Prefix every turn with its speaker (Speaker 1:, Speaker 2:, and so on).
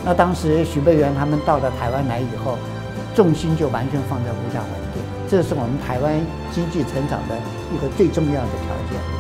Speaker 1: 那当时许倍元他们到了台湾来以后，重心就完全放在物价稳定，这是我们台湾经济成长的一个最重要的条件。